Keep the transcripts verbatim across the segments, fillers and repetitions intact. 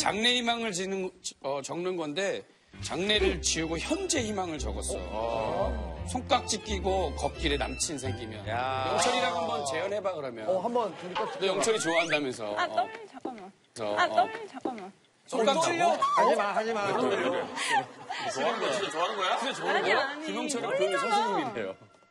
장래 희망을 지는, 어, 적는 건데 장래를 지우고 현재 희망을 적었어. 어. 손깍지 끼고 걷길에 남친 생기면. 야. 영철이랑 한번 재연해봐 그러면. 어, 한번 둘이 꼭. 너 영철이 좋아한다면서. 아, 어. 더블 잠깐만. 어. 아, 더블 잠깐만. 손깍지. 어? 하지마, 하지마. 좋아하는 거야? 진짜 좋아하는 거야? 진짜 좋아하는 아니, 거야? 아니. 김영철은 그 놀리잖아. 선생님이래요.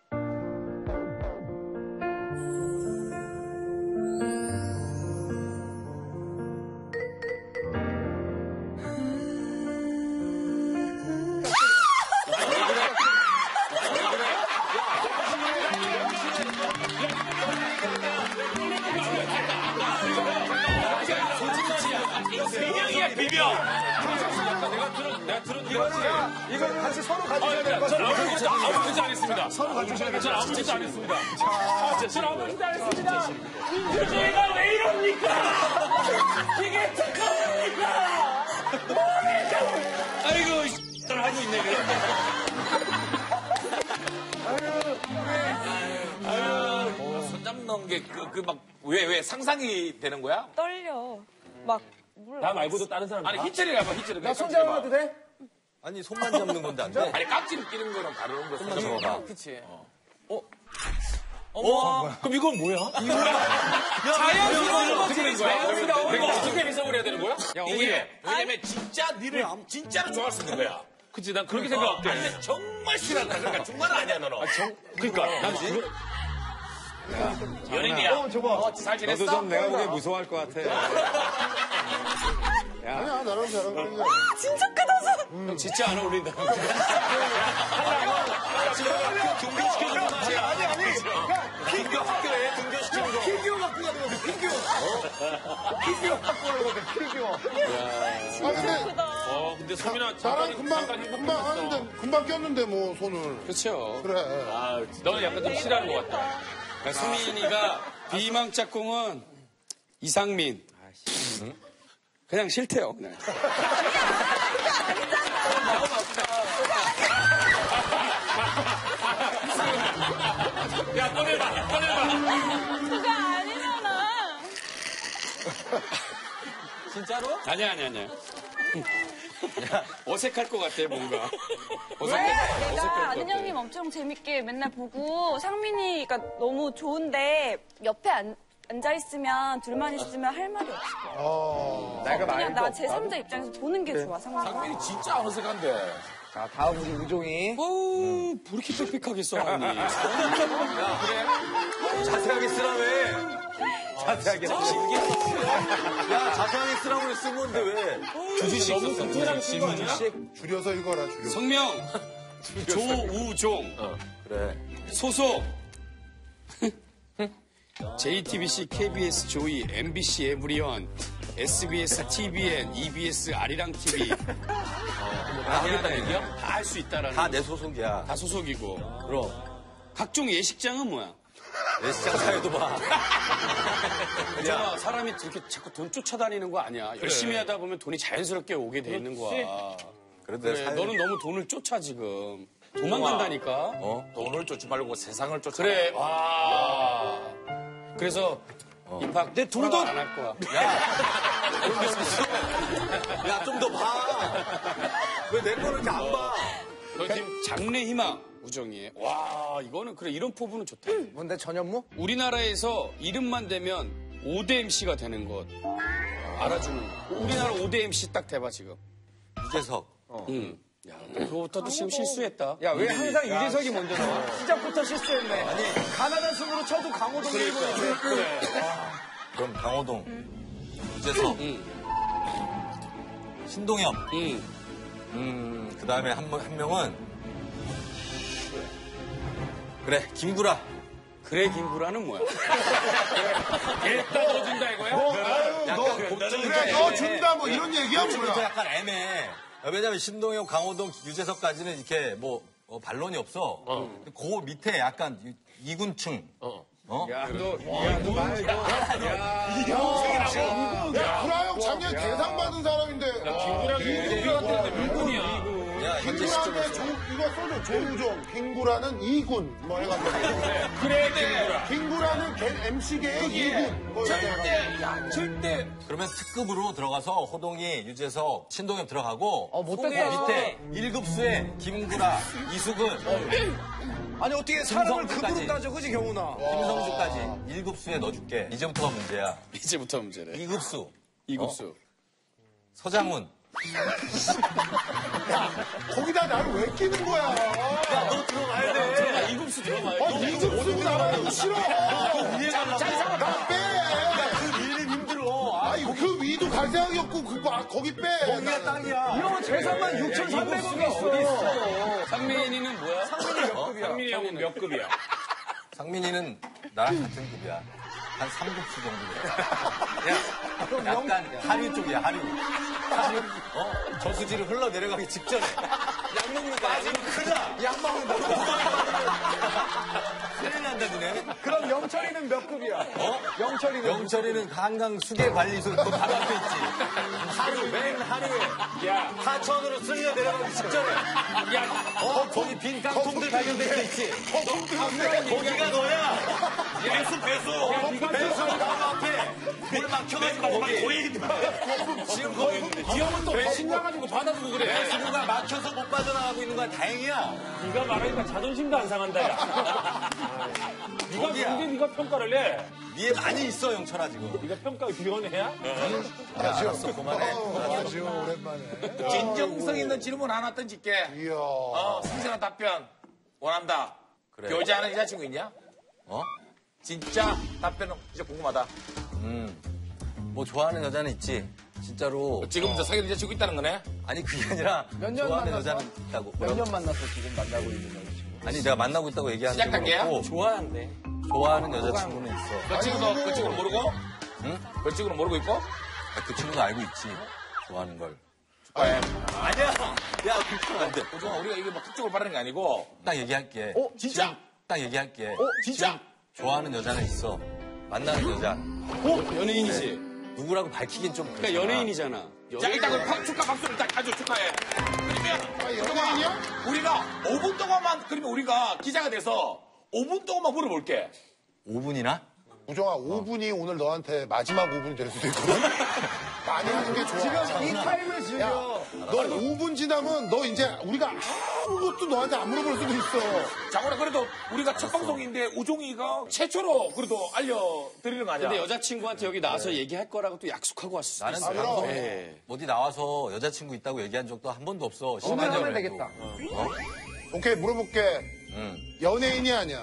비명이야, 비명! 내가 들어, 내가 들어, 이거는, 이거는 같이 서로 가져야 될 것 저는 같아요. 아무 짓도 아무 짓도 안 했습니다. 서로 가져야 될 것 저는 같아요. 아무 짓도 안 했습니다. 저는 아무 짓도 안 했습니다. 유주이가 왜 이럽니까? 이게 착합니까? 아이고, 이***를 하고 있네, 그래. 손 잡는 게 그, 그 막, 왜, 왜 상상이 되는 거야? 떨려. 막 몰라. 나 말고도 다른 사람 아니, 히트를 해봐, 히트를. 나 손 잡아도 돼? 아니 손만 잡는 건데 안 돼? 아니, 깍지를 끼는 거랑 다른 거. 손만 잡아봐. 그치. 어? 그럼 이건 뭐야? 자연스러운 어떻게 된 거야? 내가 어떻게 해석을 해야 되는 거야? 이게 왜냐면 진짜 니를 진짜로 좋아할 수 있는 거야. 그치, 난 그렇게 생각할게. 아니 정말 싫어한다. 그러니까 정말 아니야 너는. 그니까, 난 연인이야. 어, 줘봐. 잘 지냈어? 너도 좀 내가 보기엔 무서워할 것 같아. 아니야, 나랑 잘하는 거야. 아, 진짜 크다, 손. 형 진짜 안 어울린다. 등교시켜주는 거 아니야? 아니, 아니. 등교 학교에 등교시키는 거. 피규어 갖고 가는 거, 피규어. 피규어 갖고 가는 거, 피규어. 아, 근데 어, 근데 소민아 나랑 잠깐 금방, 잠깐 금방 행복했어. 하는데, 금방 꼈는데, 뭐, 손을. 그렇죠. 그래. 아, 너는 약간 좀 싫어하는 것 같다. 그러니까 수민이가 비망 짝꿍은 이상민. 그냥 싫대요. 그냥. 야, 꺼내봐, 꺼내봐. 그거 아니잖아. 진짜로? 아니야, 아니야, 아니야. 어색할 것 같아, 뭔가. 왜? 어색할, 내가 어색할 것 아는 같아. 형님 엄청 재밌게 맨날 보고 상민이가 너무 좋은데 옆에 안, 앉아있으면 둘만 있으면 할 말이 없어. 어. 내가 그냥 나 말고. 제삼자 입장에서 보는 게 좋아, 상민이가. 상민이 진짜 안 어색한데. 자, 다음 우리 우종이. 어우, 왜 이렇게 빽빽하게 써놨니? 자세하게 쓰라며. 자세하게 쓰 야, 자세하게 쓰라고 쓰면 건데 왜? 주주식 너무 썼어. 디테일하게 쓴거 아니야? 줄여서 읽어라, 줄여서. 성명, 조우종. 어, 그래. 소속. 제이티비씨, 케이비에스 조이, 엠비씨 에브리온, 에스비에스 티비엔, 이비에스 아리랑 티비. 다 하겠다는 얘기야? 다 할 수 있다라는. 다 내 소속이야. 다 소속이고. 그럼. 각종 예식장은 뭐야? 내 시장 사회도 봐. 야, 사람이 이렇게 자꾸 돈 쫓아다니는 거 아니야. 열심히 하다 보면 돈이 자연스럽게 오게 돼 있는 거야. 그런데 그래, 사회... 너는 너무 돈을 쫓아 지금. 도망간다니까. 어? 돈을 쫓지 말고 세상을 쫓아. 그래, 와. 그래서 입학 내 돈도 안 할 거야. 야, 좀 더 봐. 왜 내 거를 이렇게 안 봐? 너 지금 장래 희망 우정이에. 와, 이거는 그래 이런 포부는 좋다. 뭔데, 전현무? 우리나라에서 이름만 대면 오 대 엠씨가 되는 것 알아주는 거. 우리나라 오 대 엠씨 딱 대봐 지금. 유재석. 응. 야, 너 그거부터도 지금 실수했다. 야, 왜 항상 유재석이 먼저 나와? 시작부터 실수했네. 아니, 가나다 승으로 쳐도 강호동 밀고 있네. 그럼 강호동. 유재석. 응. 신동엽. 응. 음, 그 다음에 한, 명- 한 명은. 그래, 김구라. 그래 김구라는 뭐야? 일단 넣어준다 이거야? 뭐, 아유, 너, 그래, 너 준다, 뭐, 이런 얘기야, 복잡부터 뭐야. 약간 애매해. 왜냐면 신동엽, 강호동, 유재석까지는 이렇게 뭐 어, 반론이 없어. 그 밑에 약간 이- 이군층. 어. 어? 야, 너, 야, 너 말, 너. 야, 구라 형 작년에 대상 받은 사람인데. 김구랑 이거 같은데 물건이야. 야, 그게 현재 시점에서. 조, 이거 써줘. 조우종, 킹구라는 이군 뭐 해가지고. 그래, 킹구라. 킹구라는 엠씨계의 이군 뭐 이렇게 해가지고. 절대, 야, 절대. 그러면 특급으로 들어가서 호동이, 유재석, 신동엽 들어가고 어, 못됐다. 밑에 일 급수에 김구라, 이수근, 아니, 어떻게 사람을 김성주까지. 급으로 따져, 그지, 경훈아? 김성주까지 일 급수에 넣어줄게. 이제부터가 문제야. 이제부터 문제래. 이 급수 이 급수. 서장훈. 거기다 나를 왜 끼는 거야? 야, 너 들어가야 돼. 이 급수 들어가요. 어, 이급수 나가는 싫어. 위에 가려고. 나 빼. 그 위는 힘들어. 아, 이거 그 위도 갈 생각이 없고, 그, 아, 거기 빼. 거기가 땅이야. 형, 재산만 육천삼백억이 있어. 상민이는 뭐야? 상민이 형은 몇 급이야? 상민이는 나랑 같은 급이야. 한 삼 급수 정도야. 야, 약간 하류 쪽이야, 하류. 하류. 어? 저수지를 흘러내려가기 직전에. 약 먹는 거 아니면 큰일 나. 약 먹는 거. 큰일 난다, 니네. 그럼 영철이는 몇 급이야? 어? 영철이는. 영철이는 한강 수계관리소 그 바로 앞에 있지. 하루, 맨 하루에. 야, 하천으로 쓸려 내려가기 직전에. 야, 어, 거기 빈 깡통들 발견될 때 있지. 거기가 너야. 배수, 배수. 배수 바로 앞에. 물 막혀가지고 거기. 지금 거기. 이 형은 또 배신 나가지고 받아주고 그래. 배수구가 막혀서 못 빠져나가고 있는 건 다행이야. 네가 말하니까 자존심도 안 상한다, 야. 네가 거기야. 근데 네가 평가를 해. 니에 많이 있어, 영철아, 지금. 네가 평가위원회야? 알았어, 그만해. 안녕하세요, 오랜만에. 진정성 있는 질문 하나 던질게. 이야. 어, 성실한 답변 원한다. 그래. 여자는 여자친구 있냐? 어? 진짜 답변은 진짜 궁금하다. 음. 뭐 좋아하는 여자는 있지. 진짜로. 지금 이제 사귀는 여자친구 있다는 거네? 아니, 그게 아니라. 몇 년 좋아하는 만났어? 여자는 있다고. 몇 년 만났어, 지금 만나고 있는 여자친구? 아니, 내가 만나고 있다고 얘기하는 시작 단계야? 거 좋아한대. 좋아하는 여자친구는 있어. 그 친구도 그 친구는 모르고? 응? 그 친구는 모르고 있고? 아, 그 친구도 알고 있지. 좋아하는 걸. 네. 아니야. 야, 그건 안 돼. 오종아, 우리가 이게 뭐 극적으로 바라는 게 아니고. 딱 얘기할게. 어, 진짜? 딱 얘기할게. 어, 진짜? 좋아하는 여자는 있어. 만나는 여자. 어? 연예인이지. 누구라고 밝히긴 좀. 그러니까 그렇잖아. 연예인이잖아. 자, 일단 그 박- 축하 박수를 일단 아주 축하해. 그러면 아, 연예인이야? 우리가 오 분 동안만, 그러면 우리가 기자가 돼서 오 분 동안만 물어볼게. 오 분이나? 우정아, 오 분이 오늘 너한테 마지막 오 분이 될 수도 있거든. 많이 하는 게 좋아. 지금 이 타임을 즐겨. 너 오 분 지나면 너 이제 우리가 아무것도 너한테 안 물어볼 수도 있어. 장훈아, 그래도 우리가 첫 방송인데 우종이가 최초로 그래도 알려드리는 거 아니야? 근데 여자친구한테 여기 나와서 얘기할 거라고 또 약속하고 왔을 수도 나는 있어. 방송 예. 어디 나와서 여자친구 있다고 얘기한 적도 한 번도 없어. 오늘 심하게 하면 그래도. 되겠다. 오케이, 물어볼게. 응. 연예인이 아니야.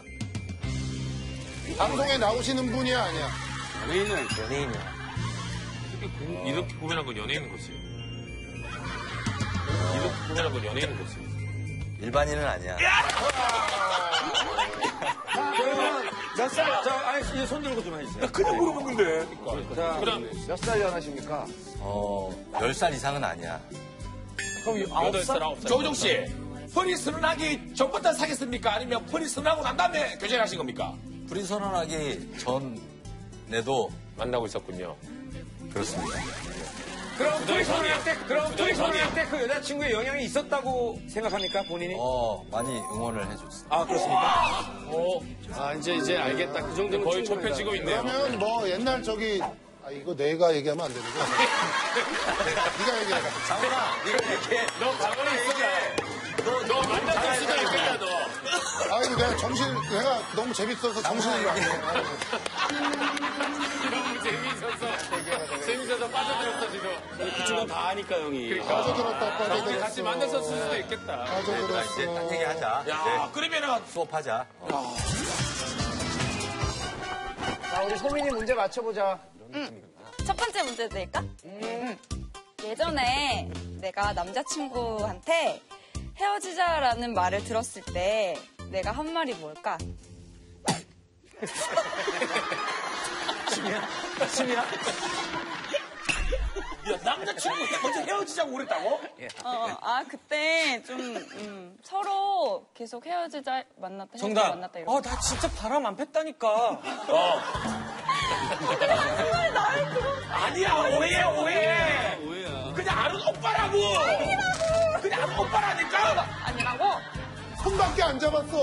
방송에 나오시는 분이 아니야. 연예인은 연예인이야. 이렇게 구별한 건 연예인 거지. 이렇게 구별한 건 연예인 거지. 일반인은 아니야. 그러면 몇 살? 자, 아니, 이제 손 들고 좀 해주세요. 그냥 물어본 건데. 자, 그럼 몇 살 연하십니까? 어, 열 살 이상은 아니야. 그럼 아홉 여덟 살, 살? 아홉 살. 조우종 씨, 펄이 선언하기 전부터 사귀었습니까? 아니면 펄이 선언하고 난 다음에 교제하신 겁니까? 불이 선언하기 전에도 만나고 있었군요. 그렇습니다. 그럼 둘이 선언할 때, 그럼 둘이 선언할 때 그 여자친구의 영향이 있었다고 생각합니까, 본인이? 어, 많이 응원을 해줬어. 아, 그렇습니까? 아 이제 이제 알겠다. 그 정도는 거의 충분하다. 좁혀지고 있네요. 그러면 뭐 옛날 저기 아 이거 내가 얘기하면 안 되는 거야. 네가 얘기해. 장훈아, 네가 얘기해. 너 장훈이 있어. 너, 너 만났을 수도 있겠다, 너. 아이고 내가 정신 내가 너무 재밌어서 정신을 안 해. 너무 재밌어서. 재밌어서 빠져들었어, 지금. 그쪽은 다 아니까 형이. 빠져들었다 빠져들었어. 같이 만났었을 수도 있겠다. 자, 이제 빠져들었어. 딴 얘기 하자. 야, 그러면은 이제 수업하자. 어. 자, 우리 소민이 문제 맞춰보자. 첫 번째 문제 드릴까? 예전에 내가 남자친구한테 헤어지자라는 말을 들었을 때 내가 한 말이 뭘까? 야, 남자친구 먼저 헤어지자고 그랬다고? 어, 아 그때 좀 음, 서로 계속 헤어지자 만났다 헤어지자 정답. 만났다 이런. 어, 나 진짜 바람 안 폈다니까. 어. 아니야, 오해야, 오해. 뭐야? 그냥 아는 오빠라고. 그냥 오빠라니까! 아니라고? 손밖에 안 잡았어.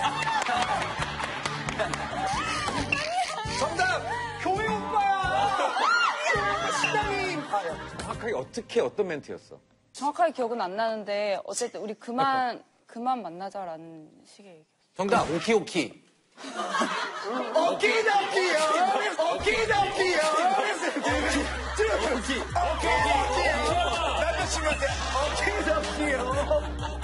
정답! 교회 오빠야! 신당님! 정확하게 어떻게 어떤 멘트였어? 정확하게 기억은 안 나는데 어쨌든 우리 그만 그만 만나자라는 식의 얘기. 정답, 오키오키. 오키도키요! 오키도키요! 오키, 오키도키요! 남자친구한테 오키도키요!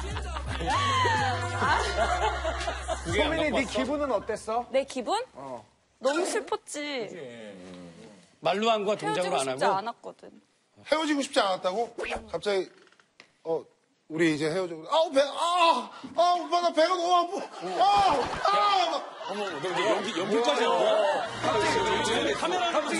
소민이 네 기분은 어땠어? 내 기분? 너무 슬펐지. 말로 한 거 동작으로 헤어지고 안 싶지 하고. 않았거든. 헤어지고 싶지 않았다고? 갑자기 어 우리 이제 헤어지고 아우 배 아, 아 오빠 나 배가 너무 아파. 아, 아. 어머, 너 이제 연기, 연기까지 한 거야? 갑자기 카메라를 갑자기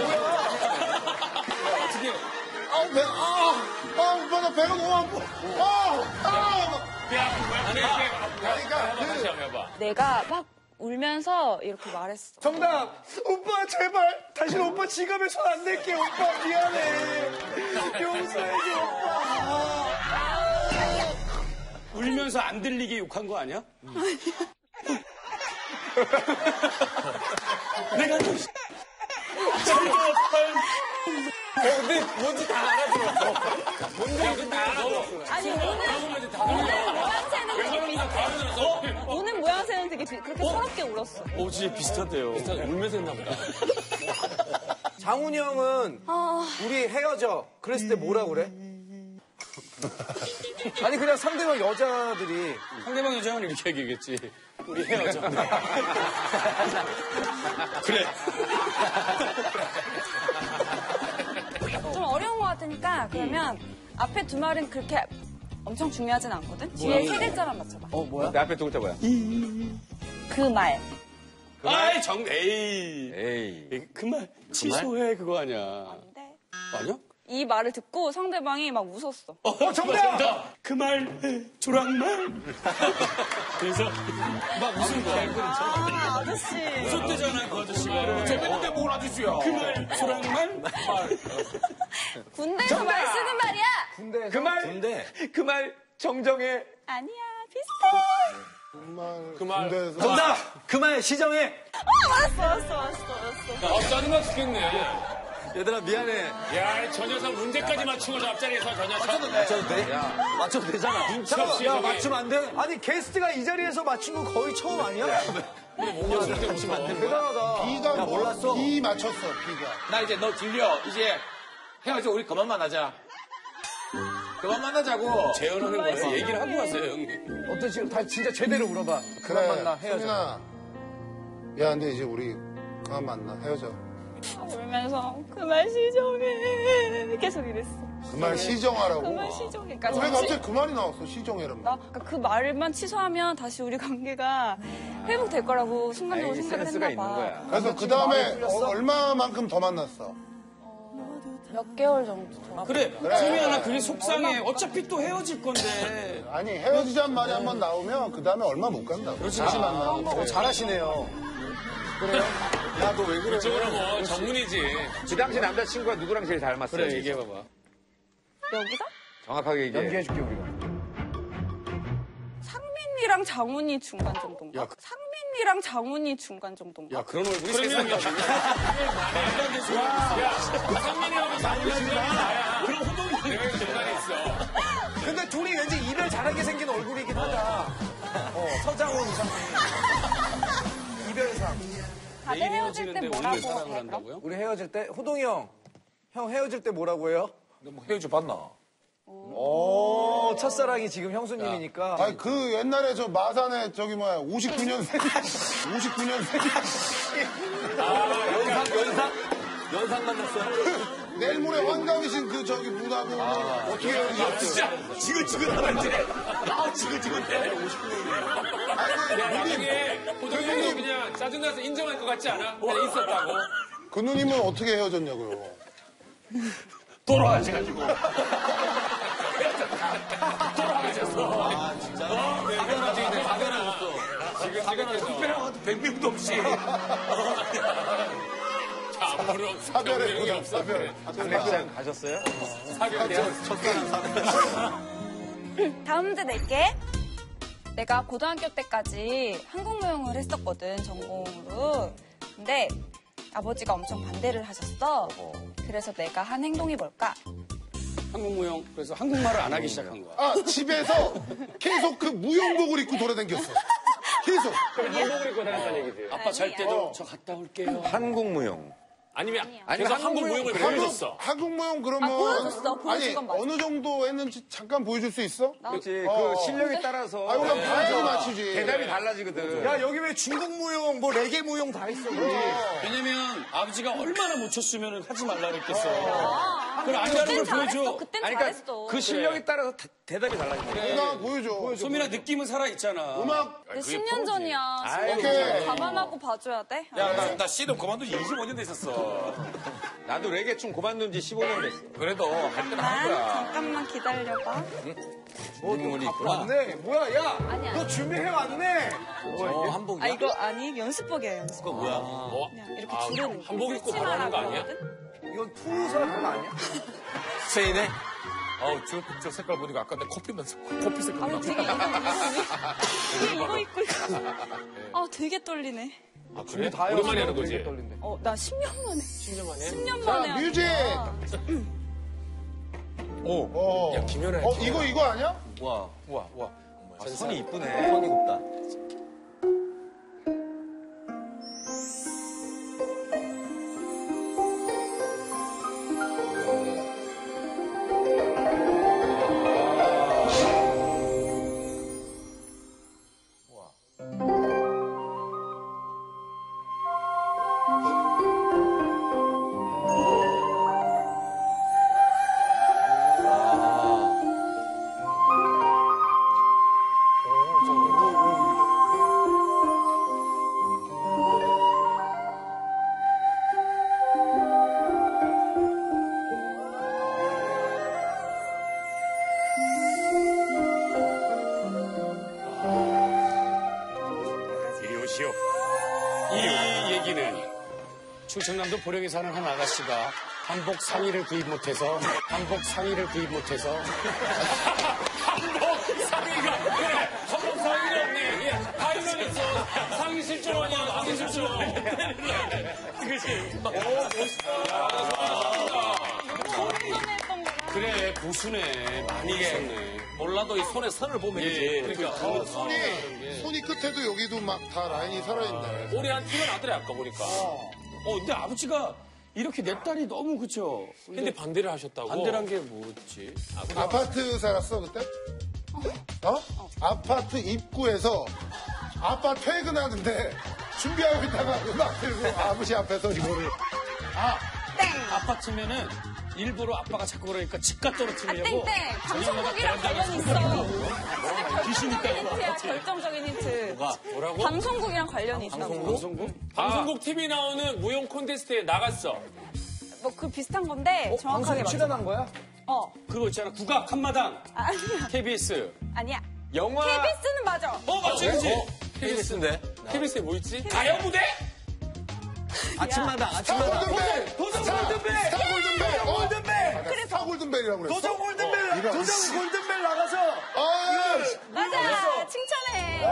어떻게. 아우 배 아, 아 오빠 나 배가 너무 아파. 아, 아. 배 아픈 거야? 배 아픈 거야? 그러니까 그 다시 한번 해봐. 내가 막 울면서 이렇게 말했어. 정답! 오빠 제발 다시 오빠 지갑에 손 안 댈게 오빠 미안해 용서해줘 오빠. 울면서 안 들리게 욕한 거 아니야? 내가 좀. 근데 뭔지 다 알아들었어. 뭔지 다 알아들었어. 아니 오늘 오늘 모양새는 오늘 모양새는 되게 비- 그렇게 서럽게 울었어. 오, 진짜 비슷하대요. 울면서 했나 보다. 장훈이 형은 우리 헤어져 그랬을 때 뭐라 그래? 아니 그냥 상대방 여자들이 상대방 여자는 이렇게 얘기했겠지. 우리 헤어져. 그래. 좀 어려운 것 같으니까 그러면 앞에 두 말은 그렇게 엄청 중요하진 않거든. 뒤에 세 글자만 맞춰봐. 어 뭐야? 내 앞에 두 글자 뭐야? 그 말. 아이, 정, 에이. 에이. 그 말 취소해, 그거 아니야. 근데 아니야? 이 말을 듣고 상대방이 막 웃었어. 어, 정답! 그 말, 조랑말. 그래서 막 웃은 거야. 아 아저씨. 웃었대잖아, 그 아저씨가. 재밌는데 뭘 아저씨야? 그 말, 조랑말. 군대에서 말 쓰는 말이야. 군대에서 그 말, 근데 그 말 정정해. 아니야 비슷해. 정말 그 말. 군대에서 정답! 그 말 시정해! 알았어 알았어 알았어 알았어. 아, 짜증나 죽겠네. 얘들아 미안해. 야, 저 녀석 문제까지 맞추고 저 앞자리에서 저 녀석. 맞춰도 돼? 맞춰도 되잖아. 잠깐만 야 저기. 맞추면 안 돼? 아니 게스트가 이 자리에서 맞춘 거 거의 처음 아니야? 대단하다. 비가 뭐, 몰랐어. 비 맞췄어 비가. 나 이제 너 질려. 이제 헤어져. 우리 그만 만나자. 그만 만나자고. 재현하는 거에서 얘기를 하고 가세요, 형님. 어때 지금 다 진짜 제대로 물어봐. 그만 만나 헤어져. 소민아 미안한데 이제 우리 그만 만나 헤어져. 울면서 그 말 시정해 계속 이랬어. 그 말 시정하라고. 그 말 시정해. 그러니까 왜 잠시- 갑자기 그 말이 나왔어 시정해란 말. 나 그러니까 그 말만 취소하면 다시 우리 관계가 회복될 거라고 순간적으로 에이, 생각을 센스가 했나 있는 봐. 거야. 그래서 그 다음에 얼마만큼 더 만났어? 몇 개월 정도 더. 그래, 소미야, 나 그게 속상해. 어차피 또 헤어질 건데. 아니 헤어지자는 말이 한 번 나오면 그 다음에 얼마 못 간다고. 그렇지, 다시 아, 만나면. 어, 잘하시네요. 야 너 왜 그래? 이쪽으로 뭐 전문이지. 그 당시 남자친구가 누구랑 제일 닮았어? 그래, 얘기해봐봐. 여기서 정확하게 얘기해. 연기해줄게 우리가. 상민이랑 장훈이 중간 정도인가? 야, 그- 상민이랑 장훈이 중간 정도인가? 야, 그런 얼굴이 세상에 없어. 상민이하고 장훈이 나야. 그럼 호동이 내가 중간에 있어. 근데 둘이 왠지 이별 잘하게 생긴 얼굴이긴 하다. 어, 서장훈 이상민. 이별상. 다들 내일 헤어질 때 헤어지는데 뭐라고 오늘 해, 사랑을 그럼? 한다고요? 우리 헤어질 때 호동이 형. 형 헤어질 때 뭐라고 해요? 너뭐 헤어져 봤나? 오, 첫사랑이 지금 형수님이니까. 아니 그 옛날에 저 마산에 저기 뭐야 오십구 년생 오십구 년생 연상 연상 연상 만났어요? 내일 모레 환갑이신 그 저기 분하고 어떻게 헤어지셨어요? 진짜 지긋지긋하네. 아, 지긋지긋해. 야, 나중에 호동이 그냥 짜증나서 인정할 것 같지 않아? 그냥 있었다고. 그 누님은 어떻게 헤어졌냐고요? 돌아가셔가지고. 아 진짜? 가변하지 이제 가변하셨어. 지금 지금 특별한 백명도 없이. 아무런 사별의 이런 게 고장, 없어. 사별. 장례식장 가셨어요? 사별이야. 첫사랑 사변. 다음 문제 낼게. 내가 고등학교 때까지 한국무용을 했었거든, 전공으로. 근데 아버지가 엄청 반대를 하셨어. 그래서 내가 한 행동이 뭘까? 한국무용. 그래서 한국말을 안 하기 시작한 거야. 아, 집에서 계속 그 무용복을 입고 돌아다녔어. 계속. 한복을 입고 다녔다는 얘기지. 아빠 잘 때도 저 갔다 올게요. 한국무용. 아니면 아니, 그래서 한국 한국 무용을 한국, 보여줬어. 한국 무용 그러면. 아, 보여줬어. 보여준 아니, 건 맞아. 어느 정도 했는지 잠깐 보여줄 수 있어? 그렇지. 어. 그 실력에 따라서. 아이고, 난 봐야지 맞추지. 대답이 달라지거든. 야, 여기 왜 중국 무용, 뭐 레게 무용 다 있어, 그지? 왜냐면 아버지가 얼마나 못 쳤으면 하지 말라 그랬겠어. 그걸 아니라는 걸 그땐 잘했어. 보여줘. 그땐 아니, 잘했어. 그러니까 그 실력에 따라서 다- 대답이 달라지거든. 나 보여줘. 소민아 느낌은 살아있잖아. 음악. 근데 십 년 전이야. 아이고. 십 년 전 감안하고 봐줘야 돼. 야, 나, 나 씨름 그만둔 지 이십오 년 됐었어. 나도 레게춤 그만둔 지 십오 년 됐어. 그래도 할 때는 한 잠깐만, 거야. 잠깐만 기다려봐. 운동문이 있구나. 왔네. 뭐야, 야. 아니야. 너 준비해 왔네. 어, 한복이야? 아, 이거 아니, 연습복이에요, 연습복. 그거 뭐야? 뭐? 그냥 이렇게 아, 두르는 거. 한복 입고 바로 하는 거 아니야? 이건 투우사 그거 아니야? 세이네? 어우, 저, 저 색깔 보니까 아까 내 커피 면서 커피 색깔 아, 나. 되게 이거, 이거, 이거, 이거 입고 있어. 아, 되게 떨리네. 아, 그래? 오랜만에 하는 거지? 어, 나 십 년 만에. 십 년 만에? 십 년 자, 만에. 하는 뮤직. 거야. 오. 어. 야, 김연아. 어, 이거, 이거 아니야? 와, 우와, 우와. 아, 선이 이쁘네. 선이 곱다. 이리 오시오. 이 얘기는 충청남도 보령에 사는 한 아가씨가 한복 상의를 구입 못해서 한복 상의를 구입 못해서 한복 상의가, 그래. 한복 상의가 없네. 예, 하이만 있어. 상의 실전원이야, 상의 실전. 그치. 오, 멋있다. 고민했던 거야. 그래 고수네 많이 있었네. 몰라도 이 손에 선을 보면 예, 이제. 그러니까 어, 손이, 손이 끝에도 여기도 막 다 라인이 살아있네. 오래 한 티가 나더래, 아까 보니까. 어 근데 아버지가 이렇게 내 딸이 너무 그쵸. 근데 반대를 하셨다고? 반대란 게 뭐지? 아파트 살았어, 그때? 어? 아파트 입구에서 아빠 퇴근하는데 준비하고 있다가 음악 들고 아버지 앞에서 이거를. 아 아파트면은 일부러 아빠가 자꾸 그러니까 집값 아, 떨어뜨리려고 땡땡. 방송국이랑 관련 있어. 결정적인 힌트야, 결정적인 힌트. 뭐라고? 방송국이랑 관련이 있다고. 방송국? 방송국 티비 나오는 무용 콘테스트에 나갔어. 뭐 그 비슷한 건데 정확하게 맞춰. 출연한 거야? 어. 그거 있잖아 국악 한마당 아니야. 케이비에스 아니야. 영화. 케이비에스는 맞아. 어, 맞지, 그치? 케이비에스인데? 케이비에스에 뭐 있지? 가요 무대? 아침마당, 아침마당. 골든벨! 도전 골든벨! 스타 골든벨! 어, 골든벨! 스타 골든벨이라고 그랬어. 도전 골든벨! 이런. 도전 골든벨 나가서! 아, 맞아. 칭찬해.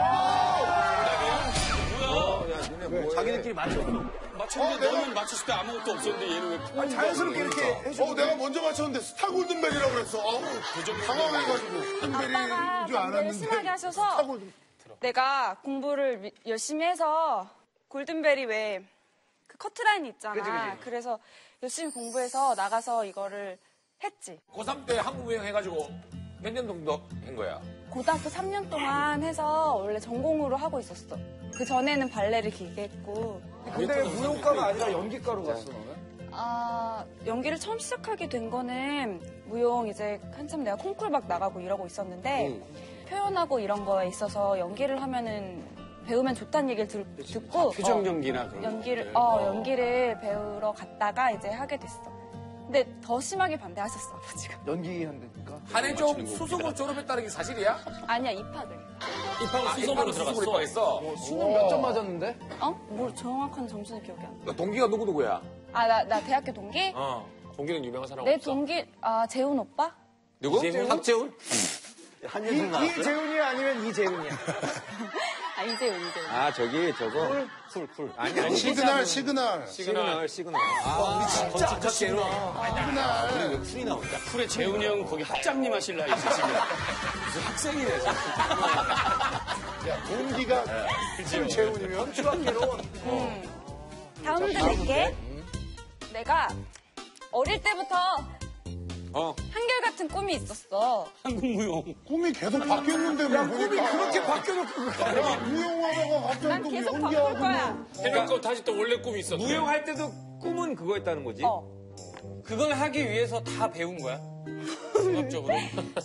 자기들끼리 맞춰. 맞췄는데 어, 내가- 너는 맞췄을 때 아무것도 없었는데 얘는 왜 아니, 자연스럽게 이렇게 해줘. 어, 내가 먼저 맞췄는데 스타 골든벨이라고 그랬어. 어우, 당황해가지고. 아빠가 골든벨인 줄 반대를 알았는데. 심하게 스타 하셔서 골든 내가 공부를 미- 열심히 해서 골든벨이 왜 그 커트라인이 있잖아. 그래서 열심히 공부해서 나가서 이거를 했지. 고삼 때 한국 무용 해가지고 몇 년 정도 한 거야? 고등학교 삼 년 동안 해서 원래 전공으로 하고 있었어. 그 전에는 발레를 길게 했고. 근데 무용과가 아니라 연기과로 갔어, 너는? 아, 연기를 처음 시작하게 된 거는 무용 이제 한참 내가 콩쿨 막 나가고 이러고 있었는데 표현하고 이런 거에 있어서 연기를 하면은 배우면 좋다는 얘기를 들, 듣고 표정 어, 연기나 그런 연기를 것들. 어 연기를 배우러 갔다가 이제 하게 됐어. 근데 더 심하게 반대하셨어 아버지가. 연기 한다니까. 한해종 수석을 졸업했다는 게 사실이야? 아니야 입학을. 입학을 수석으로 들어갔어. 입학했어. 수능 몇 점 맞았는데? 어? 뭐 정확한 점수는 기억이 안 나. 너 동기가 누구누구야? 아 나 나 대학교 동기? 어. 동기는 유명한 사람 내 없어? 동기 아 재훈 오빠? 누구? 이재훈? 박재훈? 한예슬 나왔어요? 이재훈이야 아니면 이재훈이야? 아, 이재훈, 이재훈. 아, 저기, 저거. 쿨, 쿨. 아니, 아니. 시그널, 시그널. 시그널, 시그널. 아, 진짜 아깝게로. 시그널. 왜 쿨이 나온다? 쿨에 재훈이 형 거기 학장님 하실 나이지, 지금. 무슨 학생이네, 지금. 야, 동기가 쿨 재훈이면? 중학교로. 다음 문제 낼게. 내가 어릴 때부터 어. 한결같은 꿈이 있었어. 한국 무용. 꿈이 계속 바뀌었는데, 뭐. 꿈이 보니까. 그렇게 바뀌어놓고. 야, 무용하다가 갑자기 난 또 계속 바꿀 연기하고. 거야. 해놓고 다시 또 원래 꿈이 있었대. 무용할 때도 꿈은 그거였다는 거지? 어. 그걸 하기 위해서 다 배운 거야? 종합적으로?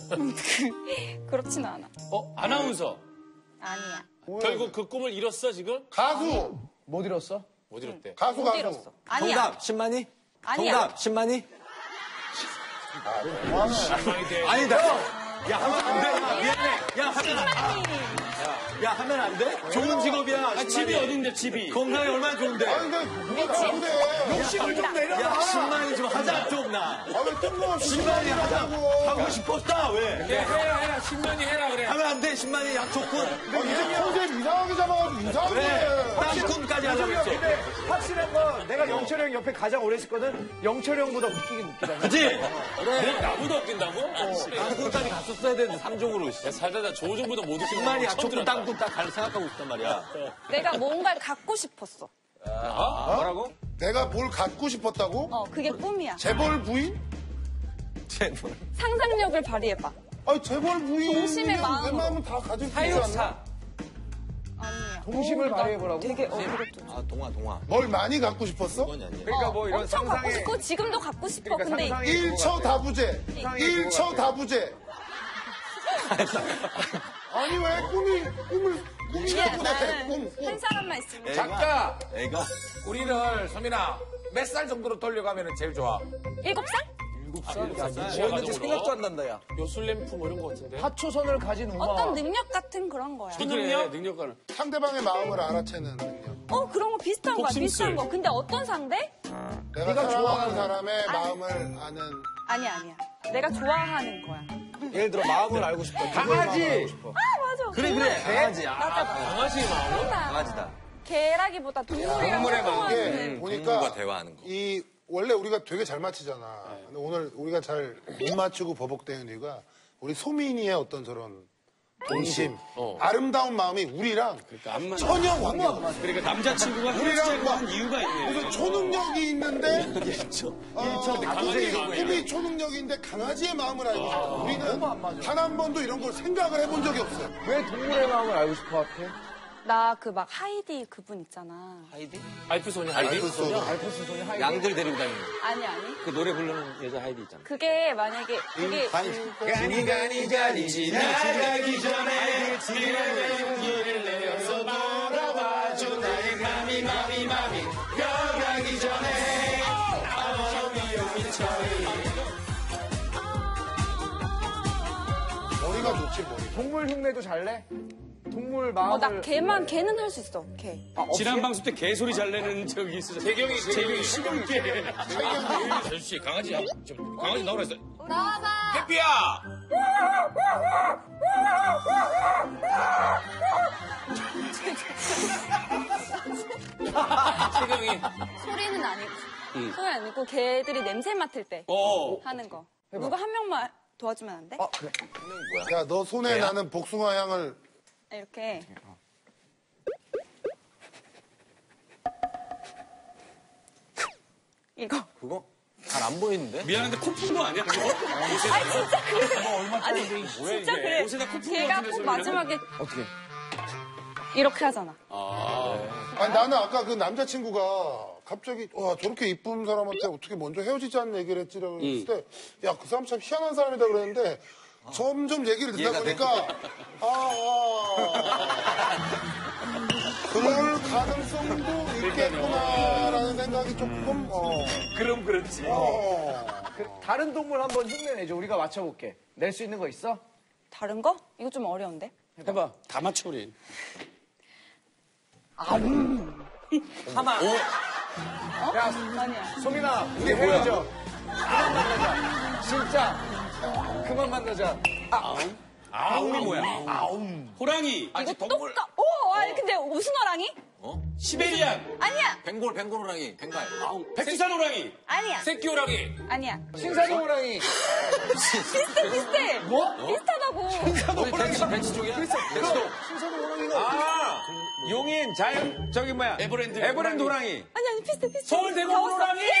그렇진 않아. 어, 아나운서. 아니야. 결국 그 꿈을 이뤘어, 지금? 가수. 못 잃었어? 못 이뤘대. 가수, 못 가수. 잃었어. 아니야. 정답, 신만이? 아니야. 정답, 신만이? 아니다. 야, 하면 안 돼. 야, 미안해. 야, 하면 안 돼. 야, 하면 안 돼? 좋은 직업이야. 아, 집이 어딘데, 집이? 건강이 얼마나 좋은데. 아니, 근데 누가 나오네. 욕심을 좀 내려놔. 야, 신만이 좀 하자, 좀 나. 아, 왜 뜬금없이 신만이 하자. 하자고. 하고 싶었다, 왜? 야, 해라, 해라. 신년이 해라, 그래. 하면 안 돼, 신만이 약초꾼. 아, 이제 컨셉 이상하게 잡아가지고 이상한 그래, 거야. 땅꾼까지 하려고 했지. 근데 확실한 건 내가 영철이 형 옆에 가장 오래 있었거든. 영철이 형보다 웃기긴 웃기다. 그치? 뭐, 나보다 웃긴다고? 땅꾼까지 갔었어야 되는데, 삼종으로. 야, 살다 나 조우종보다 못 웃긴다. 신만이 약초꾼, 땅꾼 딱 갈 생각하고 있단 말이야. 내가 뭔가를 갖고 싶었어. 아, 뭐라고? 내가 뭘 갖고 싶었다고? 어, 그게 꿈이야. 재벌 부인? 상상력을 발휘해봐. 아니, 재벌 부인. 동심의 마음으로. 웬만하면 다 가질 수 있지 않나? 하이옥사. 아니야. 동심을 어, 나 발휘해보라고? 되게 어그랬죠. 아, 동화, 동화. 뭘 많이 갖고 싶었어? 그건 아니야. 그러니까 뭐 이런 엄청 갖고 상상의. 싶고 지금도 갖고 싶어. 그러니까 근데 상상의 일처 다부제. 상상의 일처 그거 같아. 다부제. 아니, 왜 꿈이, 꿈을, 꿈이 이게 갖고 나대, 나는 꿈, 꿈. 한 사람만 있으면 작가, 애가. 우리를, 서민아, 몇 살 정도로 돌려가면 제일 좋아? 일곱 살? 뭐였는지 생각도 안 난다, 야. 요술램프 뭐 이런 거 같은데? 하초선을 가진 우마. 어떤 능력 같은 그런 거야. 능력? 능력가는. 상대방의 마음을 알아채는 능력. 어 그런 거 비슷한 거야. 독심술. 비슷한 거. 근데 어떤 상대? 내가 사랑하는 사람의 마음을 아는. 아니야 아니야. 내가 좋아하는 거야. 예를 들어 마음을 알고 싶어. 강아지! 아 맞아. 그래, 그래. 강아지. 아, 맞아 맞아. 강아지 마음으로? 강아지다. 개라기보다 동물이랑 동물의 마음. 이게 소통하는. 보니까 동물과 대화하는 거. 이 원래 우리가 되게 잘 맞히잖아. 근데 오늘 우리가 잘 못 맞추고 버벅대는 이유가 우리 소민이의 어떤 저런 동심, 아름다운 마음이 우리랑 그러니까 안 맞아. 전혀 관계가 없어. 그러니까 남자친구가 우리랑 헤어지자고 막 한 이유가 있네. 무슨 초능력이 있는데 어, 꿈이, 꿈이 초능력인데 강아지의 마음을 알고 싶어. 우리는 단 한 번도 이런 걸 생각을 해본 적이 없어요. 왜 동물의 마음을 알고 싶어 하필? 나 그 막 하이디 그분 있잖아. 하이디? 알프 소녀 하이디? 알프스 소녀 하이. 양들 데리고 다니는 거. 아니 아니. 그 노래 부르는 여자 하이디 있잖아. 그게 만약에 그게 가니 가니 가니 지나가기 전에 용기를 내어서 바라봐줘 나의 맘이 맘이 맘이 변하기 전에 머리가 좋지 머리. 동물 흉내도 잘 내? 동물 마음을. 어 나 개만 개는 할 수 있어. 개. 아, 없이? 지난 방송 때 개소리 잘 내는 적이 있어. 재경이 재경이 시골개. 제주씨, 강아지, 좀, 강아지 나오라 했어. 나와봐. 해피야! 재경이. 소리는 아니고. 소리 아니고 개들이 냄새 맡을 때 어. 하는 거. 누가 한 명만 도와주면 안 돼? 아, 그래. 야 너 손에 나는 복숭아 향을 이렇게. 이거. 그거? 잘 안 보이는데? 미안한데 코 푼 거 아니야? 그거? 아니 진짜 그래. 아니 진짜 그래. 옷에다 코 푼 거 걔가 같은데 꼭 소리는? 마지막에 어떻게? 이렇게 하잖아. 아니 나는 아까 그 남자친구가 갑자기 와 저렇게 이쁜 사람한테 어떻게 먼저 헤어지자는 얘기를 했지라고 했을 때 야 그 사람 참 희한한 사람이다 그랬는데 점점 얘기를 듣다 보니까 아, 아 그럴 가능성도 있겠구나라는 생각이 조금 어, 그럼 그렇지. 어. 그, 다른 동물 한번 흉내 내줘. 우리가 맞춰볼게. 낼 수 있는 거 있어? 다른 거? 이거 좀 어려운데? 해봐. 다 맞춰 우리. 하마. 야, 아니야. 소민아, 우리 헤어져. 그만 만나자. 진짜. 그만 만나자. 아, 아웅이 뭐야? 호랑이. 이거 똑같, 오, 아니, 근데 무슨 호랑이? 시베리안. 아니야, ben골, ben골 호랑이, ben갈. 백두산 호랑이. 아니야, 새끼 호랑이. 아니야. 신사동 호랑이. 비슷해, 비슷해. 뭐? 비슷하다고. 벤치, 벤치 쪽이야? 신사동 호랑이가. 아, 용인, 자연, 저기 뭐야. 에버랜드. 에버랜드 호랑이. 아니, 아니, 비슷해, 비슷해. 서울대공원 다 호랑이.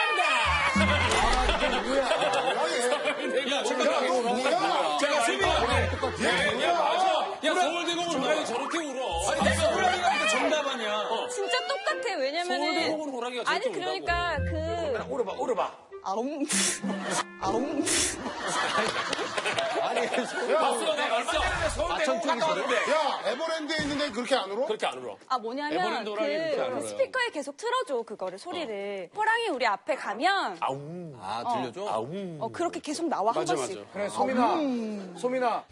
정답. 야, 잠깐만. 뭐야? 제가 수빈아. 야, 맞아. 야, 서울대공원 호랑이 저렇게 울어. 아니, 내가 호랑이가 이거 정답 아니야. 진짜 똑같아. 왜냐면은. 서울대공원 호랑이가 아니, 저렇게 그러니까 그. 울어봐, 울어봐. 아웅. 아웅. 봤어, 내가 봤어. 서울대공원 갔다 왔는데. 야, 에버랜드에 있는데 그렇게 안 울어? 그렇게 안 울어. 아, 뭐냐면. 에버랜드 호랑이 이렇게 안 그 울어요. 스피커에 계속 틀어줘, 그거를, 소리를. 호랑이 우리 앞에 가면. 아, 들려줘? 어, 그렇게 계속 나와, 한 맞아, 번씩. 맞아. 그래, 소민아. 소민아.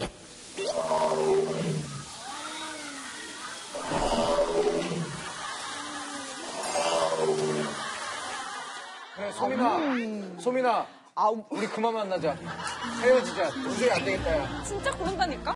그래, 소민아. 소민아. 아웅. 우리 그만 만나자. 헤어지자. 도저히 안 되겠다, 야. 진짜 그런다니까?